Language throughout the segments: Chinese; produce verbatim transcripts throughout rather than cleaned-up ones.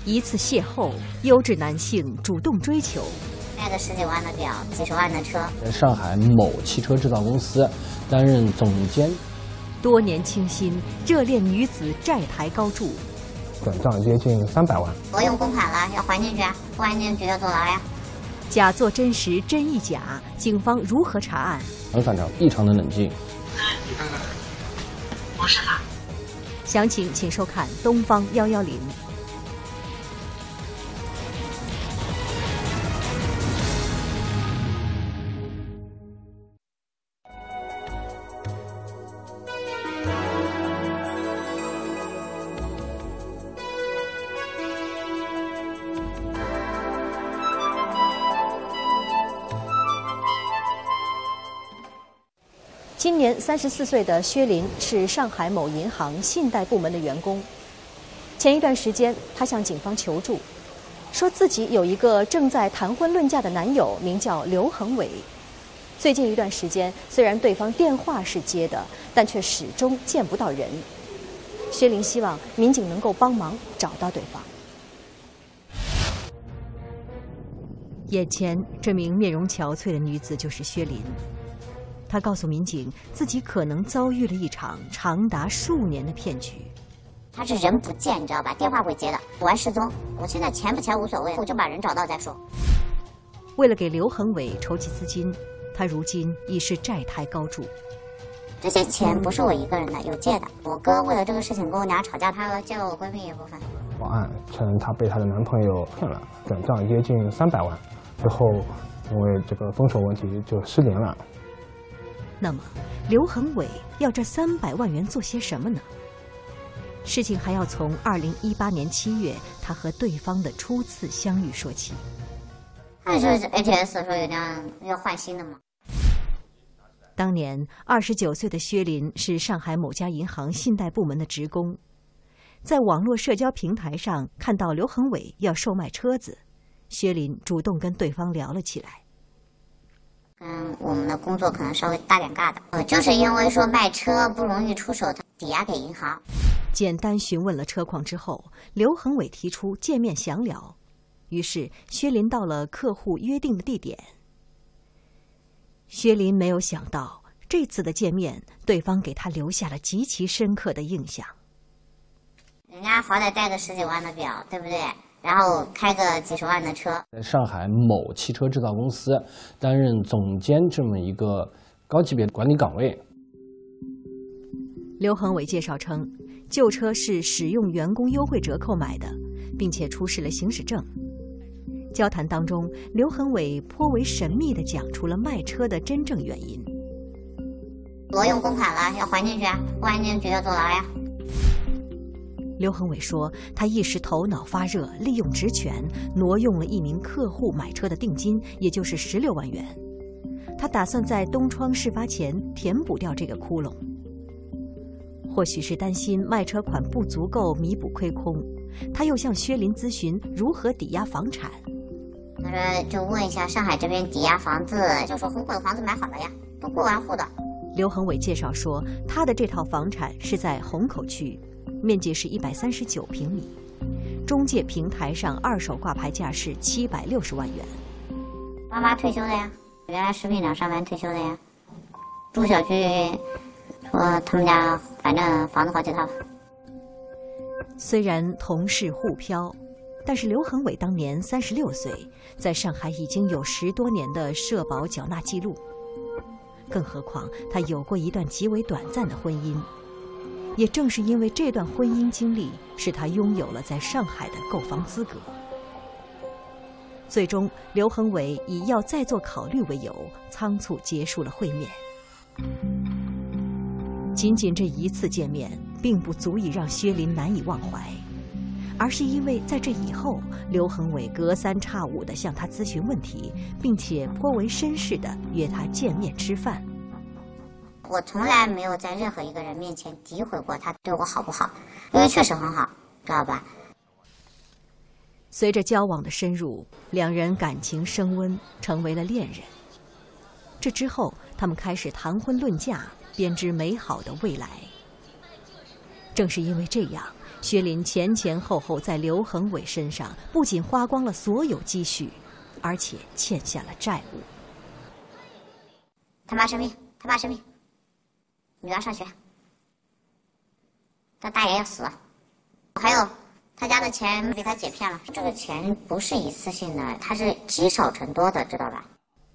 一次邂逅，优质男性主动追求， 带个十几万的表，几十万的车。 在上海某汽车制造公司担任总监， 多年倾心，热恋女子债台高筑， 转账接近三百万。 挪用公款了，要还进去，不还进去要坐牢呀。 假作真实，真亦假，警方如何查案？ 陈反长异常的冷静。 你看看，不是他。 详情请收看《东方幺幺零》。今年三十四岁的薛林是上海某银行信贷部门的员工。前一段时间，他向警方求助，说自己有一个正在谈婚论嫁的男友，名叫刘恒伟。最近一段时间，虽然对方电话是接的，但却始终见不到人。薛林希望民警能够帮忙找到对方。眼前这名面容憔悴的女子就是薛林。他告诉民警，自己可能遭遇了一场长达数年的骗局。 他是人不见，你知道吧？电话会接的，我还失踪。我现在钱不钱无所谓，我就把人找到再说。 为了给刘恒伟筹集资金，他如今已是债台高筑。 这些钱不是我一个人的，有借的。我哥为了这个事情跟我娘吵架，他借了我闺蜜一部分。 报案称她被她的男朋友骗了，转账接近三百万，之后因为这个分手问题就失联了。 那么，刘恒伟要这三百万元做些什么呢？事情还要从二零一八年七月他和对方的初次相遇说起。 那是 A T S 说有点要换新的吗？ 当年二十九岁的薛林是上海某家银行信贷部门的职工，在网络社交平台上看到刘恒伟要售卖车子，薛林主动跟对方聊了起来。 嗯，我们的工作可能稍微大点尬的，呃，就是因为说卖车不容易出手，他抵押给银行。 简单询问了车况之后，刘恒伟提出见面详聊，于是薛林到了客户约定的地点。薛林没有想到，这次的见面，对方给他留下了极其深刻的印象。 人家好歹带个十几万的表，对不对？然后开个几十万的车， 在上海某汽车制造公司担任总监这么一个高级别的管理岗位。 刘恒伟介绍称，旧车是使用员工优惠折扣买的，并且出示了行驶证。交谈当中，刘恒伟颇为神秘地讲出了卖车的真正原因。 挪用公款了，要还进去，不还进去要坐牢呀。 刘恒伟说，他一时头脑发热，利用职权挪用了一名客户买车的定金，也就是十六万元。他打算在东窗事发前填补掉这个窟窿。或许是担心卖车款不足够弥补亏空，他又向薛林咨询如何抵押房产。 他说就问一下上海这边抵押房子，就说虹口的房子买好了呀，都过完户的。 刘恒伟介绍说，他的这套房产是在虹口区，面积是一百三十九平米，中介平台上二手挂牌价是七百六十万元。 妈妈退休的呀，原来食品厂上班退休的呀。住小区说他们家反正房子好几套。 虽然同是沪漂，但是刘恒伟当年三十六岁，在上海已经有十多年的社保缴纳记录。更何况他有过一段极为短暂的婚姻。也正是因为这段婚姻经历，使他拥有了在上海的购房资格。最终，刘恒伟以要再做考虑为由，仓促结束了会面。仅仅这一次见面，并不足以让薛林难以忘怀，而是因为在这以后，刘恒伟隔三差五地向他咨询问题，并且颇为绅士地约他见面吃饭。 我从来没有在任何一个人面前诋毁过他对我好不好，因为确实很好，知道吧？ 随着交往的深入，两人感情升温，成为了恋人。这之后，他们开始谈婚论嫁，编织美好的未来。 正是因为这样，薛林前前后后在刘恒伟身上不仅花光了所有积蓄，而且欠下了债务。 他妈生病，他爸生病，女儿上学，他大爷要死了，还有他家的钱被他姐骗了。这个钱不是一次性的，它是积少成多的，知道吧？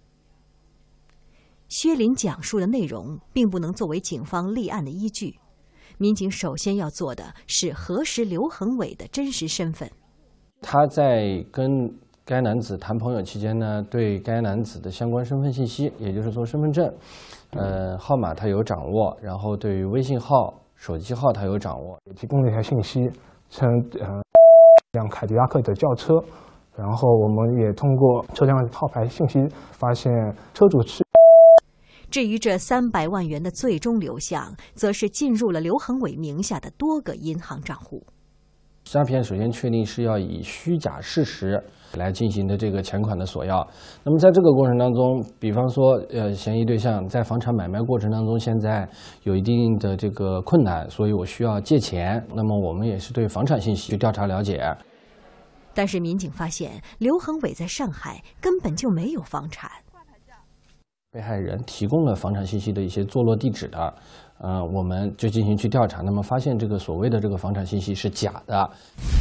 薛林讲述的内容并不能作为警方立案的依据，民警首先要做的是核实刘恒伟的真实身份。 他在跟该男子谈朋友期间呢，对该男子的相关身份信息，也就是说身份证、呃号码他有掌握，然后对于微信号、手机号他有掌握， 也提供了一些信息，称呃一辆凯迪拉克的轿车，然后我们也通过车辆号牌信息发现车主是。 至于这三百万元的最终流向，则是进入了刘恒伟名下的多个银行账户。 诈骗首先确定是要以虚假事实来进行的这个钱款的索要。那么在这个过程当中，比方说，呃，嫌疑对象在房产买卖过程当中，现在有一定的这个困难，所以我需要借钱。那么我们也是对房产信息去调查了解。 但是民警发现，刘恒伟在上海根本就没有房产。 被害人提供了房产信息的一些坐落地址的，呃，我们就进行去调查，那么发现这个所谓的这个房产信息是假的。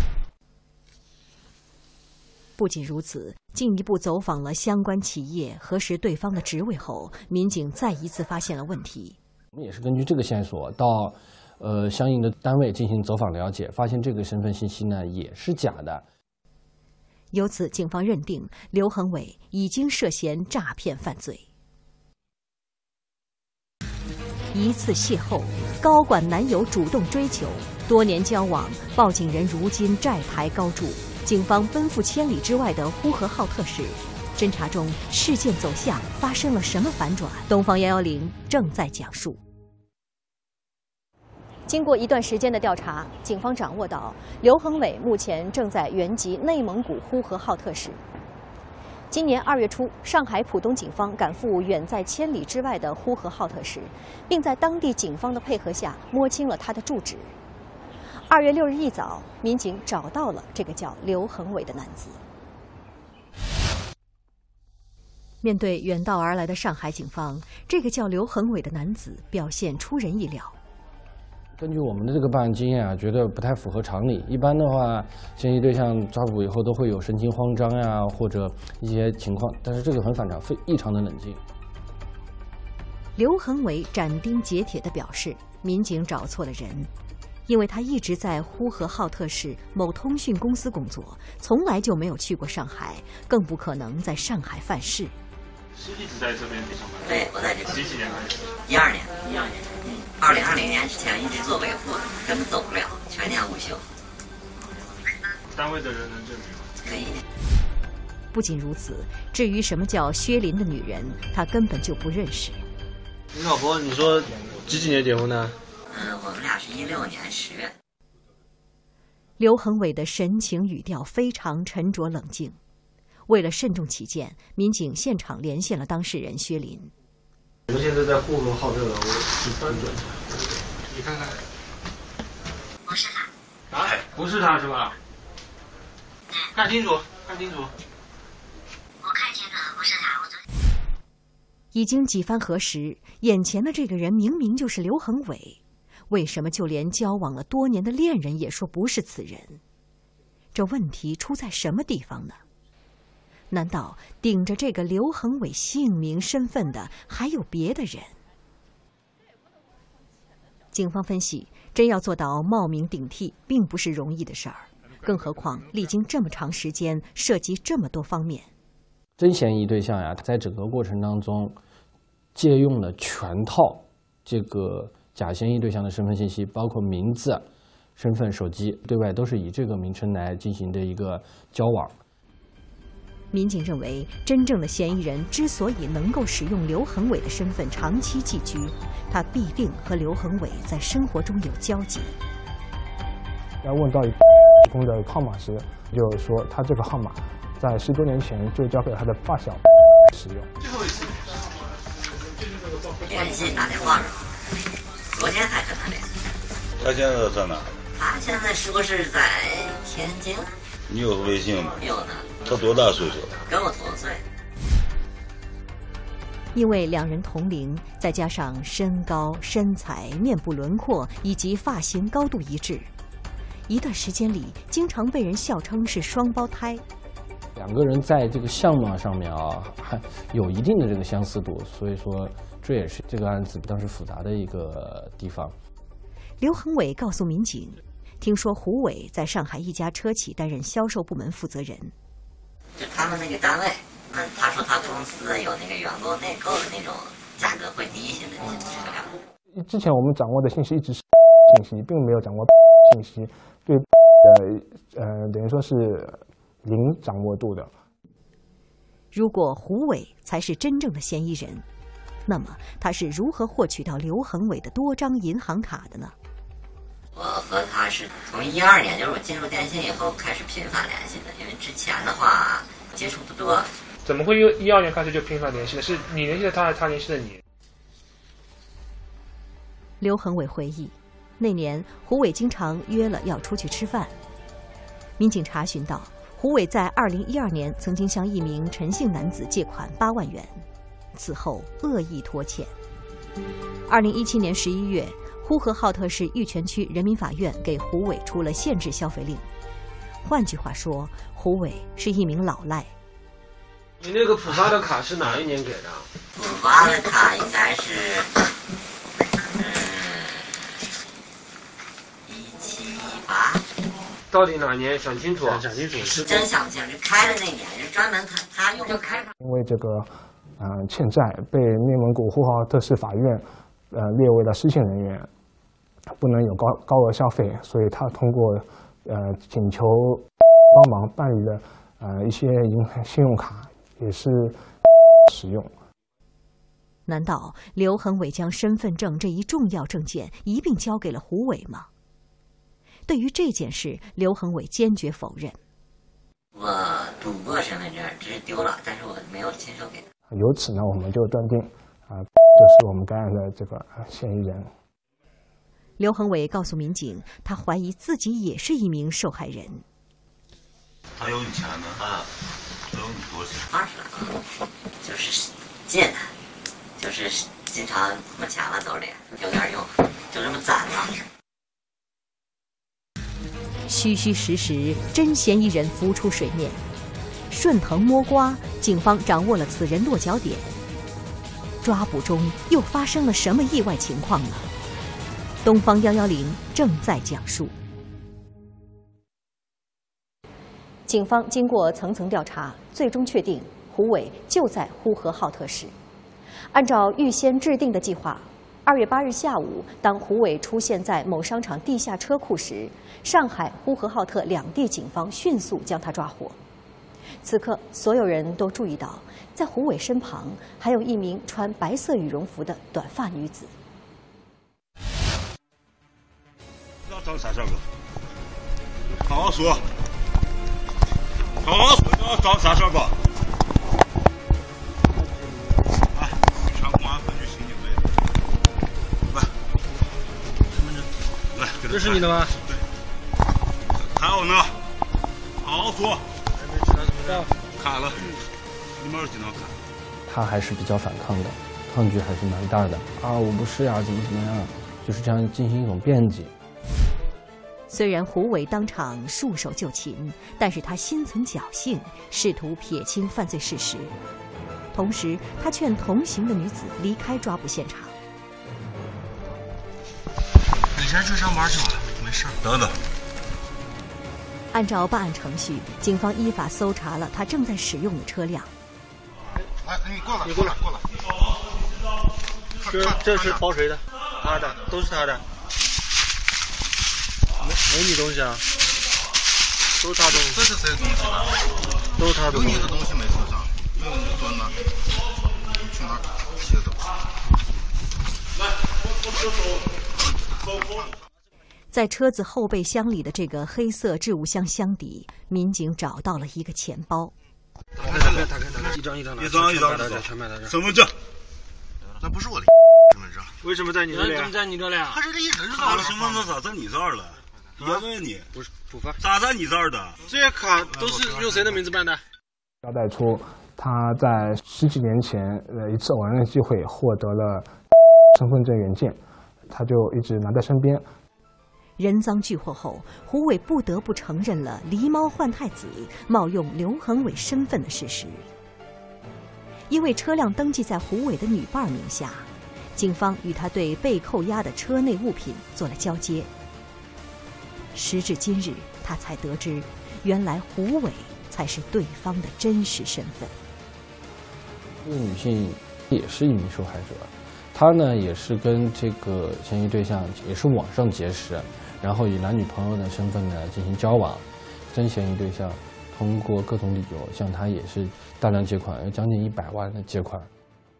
不仅如此，进一步走访了相关企业，核实对方的职位后，民警再一次发现了问题。 我们也是根据这个线索到，呃，相应的单位进行走访了解，发现这个身份信息呢也是假的。 由此，警方认定刘恒伟已经涉嫌诈骗犯罪。一次邂逅，高管男友主动追求，多年交往，报警人如今债台高筑，警方奔赴千里之外的呼和浩特市。侦查中，事件走向发生了什么反转？东方幺幺零正在讲述。经过一段时间的调查，警方掌握到刘恒伟目前正在原籍内蒙古呼和浩特市。今年二月初，上海浦东警方赶赴远在千里之外的呼和浩特市，并在当地警方的配合下摸清了他的住址。二月六日一早，民警找到了这个叫刘恒伟的男子。面对远道而来的上海警方，这个叫刘恒伟的男子表现出人意料。 根据我们的这个办案经验啊，觉得不太符合常理。一般的话，嫌疑对象抓捕以后都会有神经慌张呀，或者一些情况，但是这个很反常，非异常的冷静。 刘恒伟斩钉截铁地表示，民警找错了人，因为他一直在呼和浩特市某通讯公司工作，从来就没有去过上海，更不可能在上海犯事。 是一直在这边上班？ 对，我在这边。 几几年开始？ 一二年，一二年。嗯，二零二零年之前一直做维护，根本走不了，全年无休。 单位的人能证明吗？ 可以。 不仅如此，至于什么叫薛林的女人，他根本就不认识。 你老婆，你说几几年结婚的？ 嗯，我们俩是一六年十月。 刘恒伟的神情语调非常沉着冷静。为了慎重起见，民警现场连线了当事人薛林。 我们现在在呼和浩特，我是翻转。 你看看。 不是他。 啊，不是他是吧？看清楚，看清楚。 我看清楚了，不是他。我昨已经几番核实，眼前的这个人明明就是刘恒伟，为什么就连交往了多年的恋人也说不是此人？这问题出在什么地方呢？难道顶着这个刘恒伟姓名身份的还有别的人？警方分析，真要做到冒名顶替，并不是容易的事儿，更何况历经这么长时间，涉及这么多方面。 真嫌疑对象呀，在整个过程当中，借用了全套这个假嫌疑对象的身份信息，包括名字、身份、手机，对外都是以这个名称来进行的一个交往。 民警认为，真正的嫌疑人之所以能够使用刘恒伟的身份长期寄居，他必定和刘恒伟在生活中有交集。 要问到提供的号码时，就是说他这个号码在十多年前就交给他的发小使用。 最后一次。 微信打电话了，昨天才跟他联系。 他现在在哪？ 他现在说是在天津。 你有微信吗？ 有呢。 他多大岁数？ 跟我同岁。 因为两人同龄，再加上身高、身材、面部轮廓以及发型高度一致，一段时间里经常被人笑称是双胞胎。 两个人在这个相貌上面啊，还有一定的这个相似度，所以说这也是这个案子当时复杂的一个地方。 刘恒伟告诉民警，听说胡伟在上海一家车企担任销售部门负责人。 就他们那个单位，嗯，他说他公司有那个员工内购的那种价格会低一些的那些车辆。 之前我们掌握的信息一直是信息，并没有掌握信息，对呃呃等于说是零掌握度的。 如果胡伟才是真正的嫌疑人，那么他是如何获取到刘恒伟的多张银行卡的呢？ 我和他是从一二年，就是我进入电信以后开始频繁联系的，因为之前的话接触不多。 怎么会由一二年开始就频繁联系的？是你联系的他，还是他联系的你？ 刘恒伟回忆，那年胡伟经常约了要出去吃饭。民警查询到，胡伟在二零一二年曾经向一名陈姓男子借款八万元，此后恶意拖欠。二零一七年十一月，呼和浩特市玉泉区人民法院给胡伟出了限制消费令。换句话说，胡伟是一名老赖。 你那个浦发的卡是哪一年给的？ 浦发的卡应该是，嗯，一七一八。 到底哪年？想清楚啊！想清楚。 是真想不清，是开的那年，是专门他他用就开。 因为这个，呃，欠债被内蒙古呼和浩特市法院，呃，列为了失信人员，不能有高高额消费，所以他通过，呃，请求帮忙办理了，呃，一些银行信用卡，也是使用。 难道刘恒伟将身份证这一重要证件一并交给了胡伟吗？对于这件事，刘恒伟坚决否认。 我赌过身份证，只是丢了，但是我没有亲手给他。 由此呢，我们就断定，啊、呃，就是我们该案的这个嫌疑人。 刘恒伟告诉民警，他怀疑自己也是一名受害人。 他有你钱呢啊？他有你多少钱？ 二十来万，就是借的，就是经常没钱了兜里有点用，就这么攒了。 虚虚实实，真嫌疑人浮出水面。顺藤摸瓜，警方掌握了此人落脚点。抓捕中又发生了什么意外情况呢？东方幺幺零正在讲述。警方经过层层调查，最终确定胡伟就在呼和浩特市。按照预先制定的计划，二月八日下午，当胡伟出现在某商场地下车库时，上海、呼和浩特两地警方迅速将他抓获。此刻，所有人都注意到，在胡伟身旁还有一名穿白色羽绒服的短发女子。 要找啥事儿？好好说，好好说，要找啥事儿吧？来，全公安分局刑警队。来，身份证，来， 这是你的吗？ 对。还有呢，好好说。卡了，你们是经常卡。 他还是比较反抗的，抗拒还是蛮大的啊！我不是呀，怎么怎么样，就是这样进行一种辩解。 虽然胡伟当场束手就擒，但是他心存侥幸，试图撇清犯罪事实。同时，他劝同行的女子离开抓捕现场。 你先去上班去吧，没事。 等等。 按照办案程序，警方依法搜查了他正在使用的车辆。 来，你过来， 你过来， 过来。 这这是包谁的？他的，都是他的。没没你东西啊？都是他东西。 这是谁东西的？ 都是他的东西。 有你的东西没车上，没有你的砖呢。你去哪儿？接走。来，我我手手手。 在车子后备箱里的这个黑色置物箱箱底，民警找到了一个钱包。 打开，打开，打开，打开，一张一张的， 一张一张的， 全买到这。 身份证， 那不是我的身份上。 为什么在你这里？ 怎么在你这里啊？ 他这里一直他的身份证咋在你这儿了？别问你， 不是补发， 咋在你这儿的？ 这些卡都是用谁的名字办的？ 交代出他在十几年前呃一次偶然的机会获得了身份证原件，他就一直拿在身边。 人赃俱获后，胡伟不得不承认了狸猫换太子、冒用刘恒伟身份的事实。因为车辆登记在胡伟的女伴名下，警方与他对被扣押的车内物品做了交接。时至今日，他才得知，原来胡伟才是对方的真实身份。 这个女性也是一名受害者，她呢也是跟这个嫌疑对象也是网上结识，然后以男女朋友的身份呢进行交往。真嫌疑对象通过各种理由向她也是大量借款，有将近一百万的借款。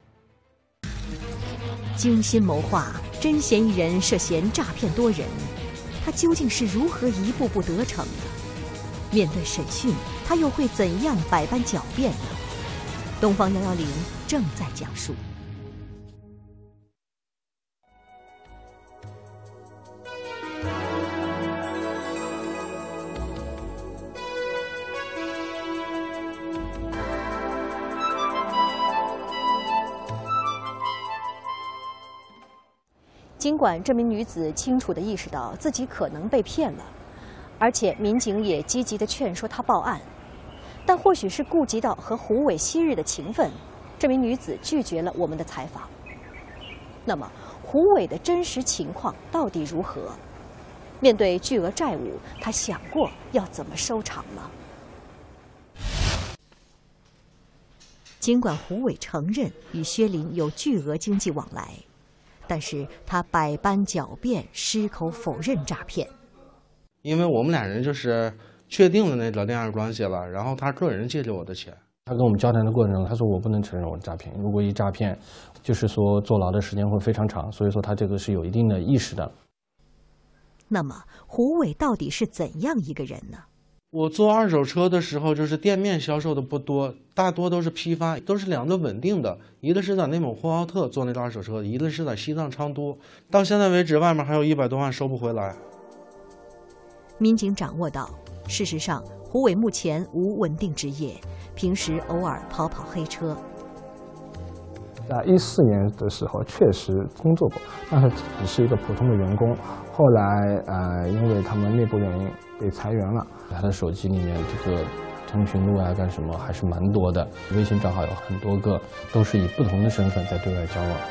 精心谋划，真嫌疑人涉嫌诈骗多人，他究竟是如何一步步得逞的？面对审讯，他又会怎样百般狡辩呢？东方幺幺零正在讲述。尽管这名女子清楚地意识到自己可能被骗了，而且民警也积极地劝说她报案，但或许是顾及到和胡伟昔日的情分，这名女子拒绝了我们的采访。那么，胡伟的真实情况到底如何？面对巨额债务，他想过要怎么收场吗？尽管胡伟承认与薛林有巨额经济往来，但是他百般狡辩，矢口否认诈骗。 因为我们俩人就是确定了那个恋爱关系了，然后他个人借给我的钱。 他跟我们交谈的过程中，他说我不能承认我诈骗，如果一诈骗，就是说坐牢的时间会非常长，所以说他这个是有一定的意识的。 那么胡伟到底是怎样一个人呢？ 我做二手车的时候，就是店面销售的不多，大多都是批发，都是两个稳定的，一个是在内蒙呼和浩特做那个二手车，一个是在西藏昌都。到现在为止，外面还有一百多万收不回来。 民警掌握到，事实上胡伟目前无稳定职业，平时偶尔跑跑黑车。 在一四年的时候确实工作过，但是只是一个普通的员工。后来呃，因为他们内部原因被裁员了。 他的手机里面这个通讯录啊干什么还是蛮多的，微信账号有很多个，都是以不同的身份在对外交往。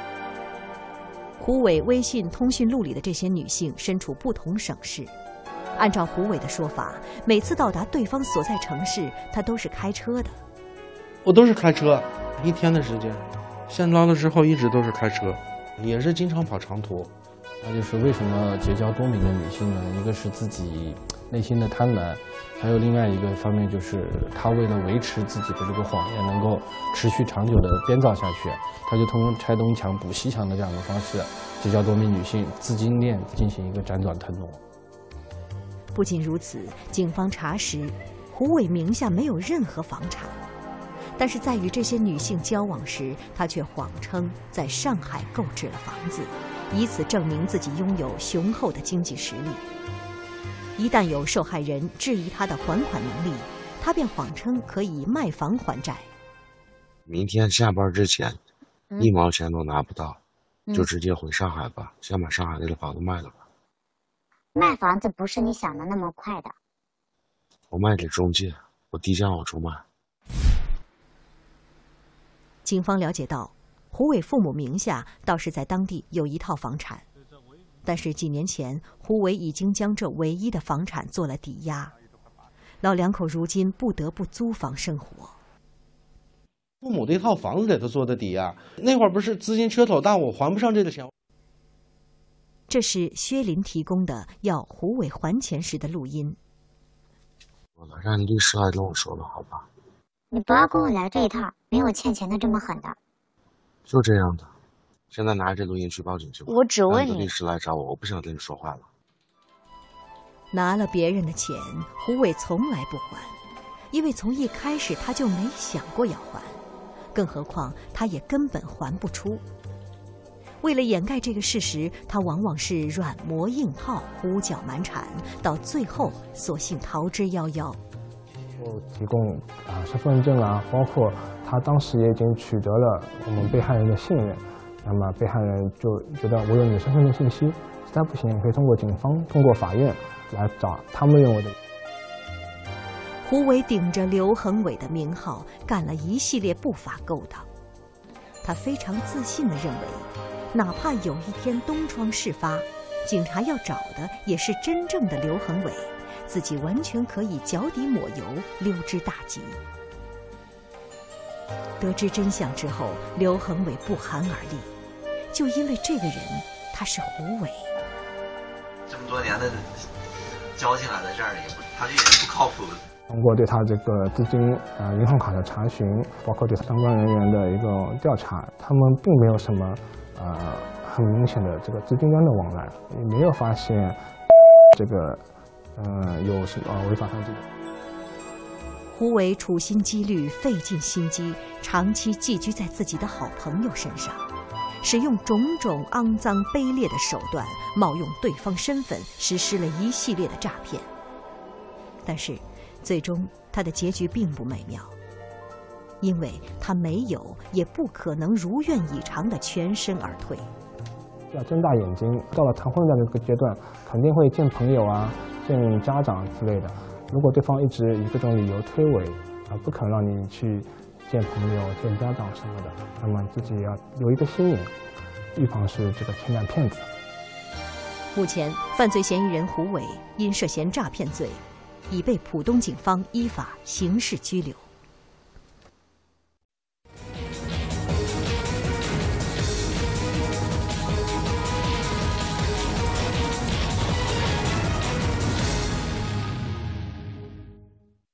胡伟微信通讯录里的这些女性身处不同省市，按照胡伟的说法，每次到达对方所在城市，他都是开车的。 我都是开车，一天的时间，现捞了之后一直都是开车，也是经常跑长途。 那就是为什么结交多名的女性呢？一个是自己内心的贪婪，还有另外一个方面就是他为了维持自己的这个谎言能够持续长久的编造下去，他就通过拆东墙补西墙的这样的方式结交多名女性，资金链进行一个辗转腾挪。 不仅如此，警方查实胡伟名下没有任何房产，但是在与这些女性交往时，他却谎称在上海购置了房子，以此证明自己拥有雄厚的经济实力。一旦有受害人质疑他的还款能力，他便谎称可以卖房还债。 明天下班之前， 嗯、 一毛钱都拿不到， 嗯、 就直接回上海吧，先把上海那个房子卖了吧。 卖房子不是你想的那么快的。 我卖给中介，我低价往出卖。 警方了解到，胡伟父母名下倒是在当地有一套房产，但是几年前胡伟已经将这唯一的房产做了抵押，老两口如今不得不租房生活。 父母这套房子给他做的抵押，那会儿不是资金缺口大，我还不上这个钱。 这是薛林提供的要胡伟还钱时的录音。 我来让律师来跟我说了，好吧？ 你不要跟我来这一套，没有欠钱的这么狠的。 就这样的，现在拿着这录音去报警去吧。 我只问你， 让律师来找我，我不想跟你说话了。 拿了别人的钱，胡伟从来不还，因为从一开始他就没想过要还，更何况他也根本还不出。 为了掩盖这个事实，他往往是软磨硬泡、胡搅蛮缠，到最后索性逃之夭夭。 就提供啊身份证啊，包括他当时也已经取得了我们被害人的信任，那么被害人就觉得我有你的身份证信息，实在不行可以通过警方、通过法院来找他们认为的。 胡伟顶着刘恒伟的名号，干了一系列不法勾当。他非常自信地认为，哪怕有一天东窗事发，警察要找的也是真正的刘恒伟，自己完全可以脚底抹油，溜之大吉。得知真相之后，刘恒伟不寒而栗，就因为这个人，他是胡伟。 这么多年的交情啊，在这儿也不，他这人不靠谱。 通过对他这个资金、呃银行卡的查询，包括对相关人员的一个调查，他们并没有什么呃很明显的这个资金端的往来，也没有发现这个呃有什么违法犯罪。 胡伟处心积虑、费尽心机，长期寄居在自己的好朋友身上，使用种种肮脏卑劣的手段，冒用对方身份，实施了一系列的诈骗。但是最终他的结局并不美妙，因为他没有也不可能如愿以偿的全身而退。 要睁大眼睛，到了谈婚的这个阶段，肯定会见朋友啊、见家长之类的。如果对方一直以各种理由推诿，啊，不肯让你去见朋友、见家长什么的，那么自己也要留一个心眼，预防是这个情感骗子。 目前，犯罪嫌疑人胡伟因涉嫌诈骗罪，已被浦东警方依法刑事拘留。